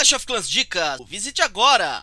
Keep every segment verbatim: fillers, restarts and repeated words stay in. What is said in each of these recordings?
Clash of Clans Dicas, visite agora!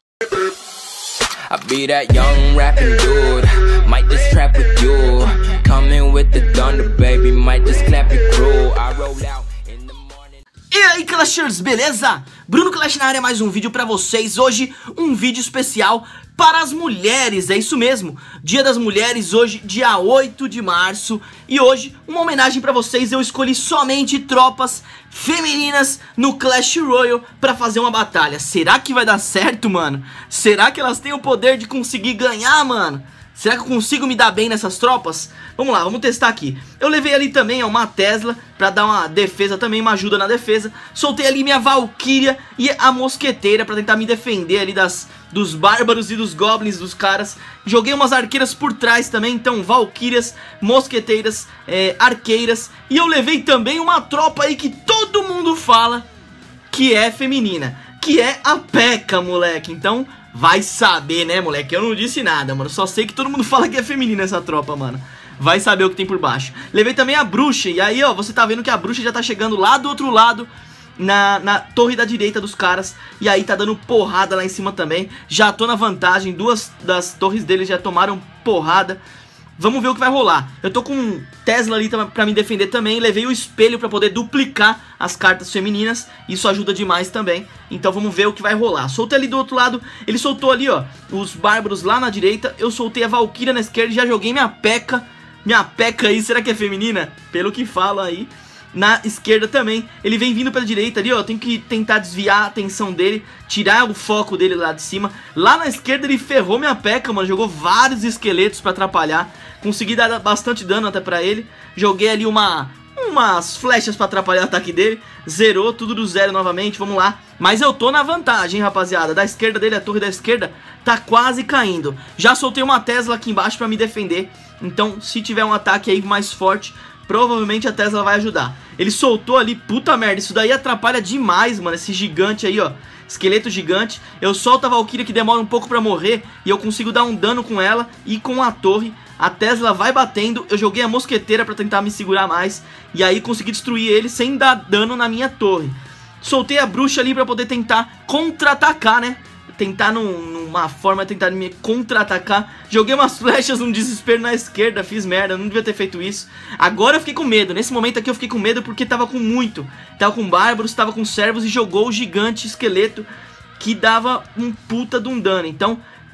I be that young rapping dude, might just trap with you. Coming with the thunder, baby, might just clap it crew. I roll out in the morning. E aí, Clashers, beleza? Bruno Clash na área, mais um vídeo pra vocês. Hoje, um vídeo especial para as mulheres, é isso mesmo. Dia das Mulheres, hoje, dia oito de março. E hoje, uma homenagem pra vocês. Eu escolhi somente tropas femininas no Clash Royale pra fazer uma batalha. Será que vai dar certo, mano? Será que elas têm o poder de conseguir ganhar, mano? Será que eu consigo me dar bem nessas tropas? Vamos lá, vamos testar aqui. Eu levei ali também ó, uma Tesla pra dar uma defesa também, uma ajuda na defesa. Soltei ali minha Valkyria e a Mosqueteira pra tentar me defender ali das, dos bárbaros e dos goblins dos caras. Joguei umas arqueiras por trás também, então Valkyrias, Mosqueteiras, é, arqueiras. E eu levei também uma tropa aí que todo mundo fala que é feminina, que é a P.E.K.K.A, moleque. Então vai saber, né, moleque? Eu não disse nada, mano. Só sei que todo mundo fala que é feminina essa tropa, mano. Vai saber o que tem por baixo. Levei também a bruxa. E aí, ó, você tá vendo que a bruxa já tá chegando lá do outro lado, na, na torre da direita dos caras. E aí tá dando porrada lá em cima também. Já tô na vantagem. Duas das torres deles já tomaram porrada. Vamos ver o que vai rolar. Eu tô com um Tesla ali pra me defender também. Levei o espelho pra poder duplicar as cartas femininas. Isso ajuda demais também. Então vamos ver o que vai rolar. Soltei ali do outro lado. Ele soltou ali, ó, os bárbaros lá na direita. Eu soltei a Valkyria na esquerda e já joguei minha P.E.K.K.A. Minha P.E.K.K.A aí, será que é feminina? Pelo que falam aí. Na esquerda também. Ele vem vindo pela direita ali, ó. Eu tenho que tentar desviar a atenção dele, tirar o foco dele lá de cima. Lá na esquerda ele ferrou minha P.E.K.K.A, mano. Jogou vários esqueletos pra atrapalhar. Consegui dar bastante dano até pra ele. Joguei ali uma, umas flechas pra atrapalhar o ataque dele. Zerou, tudo do zero novamente, vamos lá. Mas eu tô na vantagem, rapaziada. Da esquerda dele, a torre da esquerda tá quase caindo. Já soltei uma Tesla aqui embaixo pra me defender. Então, se tiver um ataque aí mais forte, provavelmente a Tesla vai ajudar. Ele soltou ali, puta merda, isso daí atrapalha demais, mano. Esse gigante aí, ó, esqueleto gigante. Eu solto a Valkyria que demora um pouco pra morrer e eu consigo dar um dano com ela e com a torre. A Tesla vai batendo, eu joguei a Mosqueteira pra tentar me segurar mais. E aí consegui destruir ele sem dar dano na minha torre. Soltei a bruxa ali pra poder tentar contra-atacar, né? Tentar num, numa forma, tentar me contra-atacar. Joguei umas flechas num desespero na esquerda, fiz merda, não devia ter feito isso. Agora eu fiquei com medo, nesse momento aqui eu fiquei com medo porque tava com muito. Tava com bárbaros, tava com servos e jogou o gigante esqueleto que dava um puta de um dano. Então,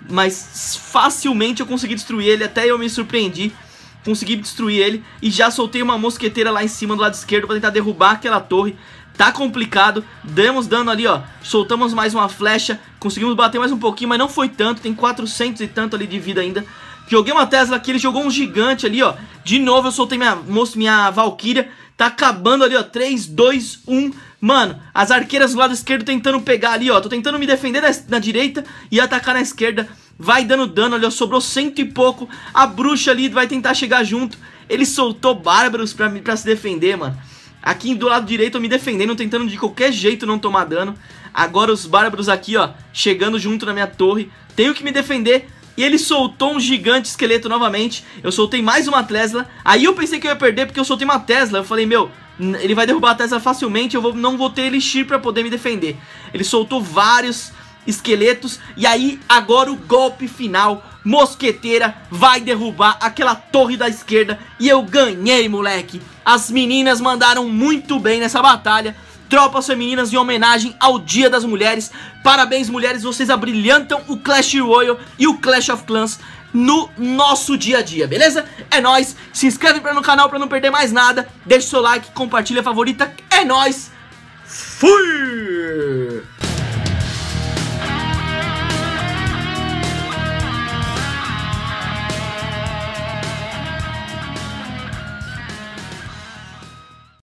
mas facilmente eu consegui destruir ele, até eu me surpreendi. Consegui destruir ele e já soltei uma Mosqueteira lá em cima do lado esquerdo pra tentar derrubar aquela torre. Tá complicado, demos dano ali, ó. Soltamos mais uma flecha, conseguimos bater mais um pouquinho, mas não foi tanto. Tem quatrocentos e tanto ali de vida ainda. Joguei uma Tesla aqui, ele jogou um gigante ali, ó. De novo eu soltei minha, minha Valkyria. Tá acabando ali, ó, três, dois, um. Mano, as arqueiras do lado esquerdo tentando pegar ali, ó. Tô tentando me defender na, na direita e atacar na esquerda. Vai dando dano ali, ó, sobrou cento e pouco. A bruxa ali vai tentar chegar junto. Ele soltou bárbaros pra, pra se defender, mano. Aqui do lado direito eu me defendendo, tentando de qualquer jeito não tomar dano. Agora os bárbaros aqui, ó, chegando junto na minha torre. Tenho que me defender. E ele soltou um gigante esqueleto novamente. Eu soltei mais uma Tesla. Aí eu pensei que eu ia perder porque eu soltei uma Tesla. Eu falei, meu, ele vai derrubar a Tesla facilmente. Eu vou, não vou ter Elixir pra poder me defender. Ele soltou vários esqueletos. E aí agora o golpe final. Mosqueteira vai derrubar aquela torre da esquerda. E eu ganhei, moleque. As meninas mandaram muito bem nessa batalha. Tropas femininas em homenagem ao Dia das Mulheres. Parabéns, mulheres, vocês abrilhantam o Clash Royale e o Clash of Clans no nosso dia a dia, beleza? É nóis, se inscreve no canal pra não perder mais nada. Deixa o seu like, compartilha, favorita. É nóis, fui!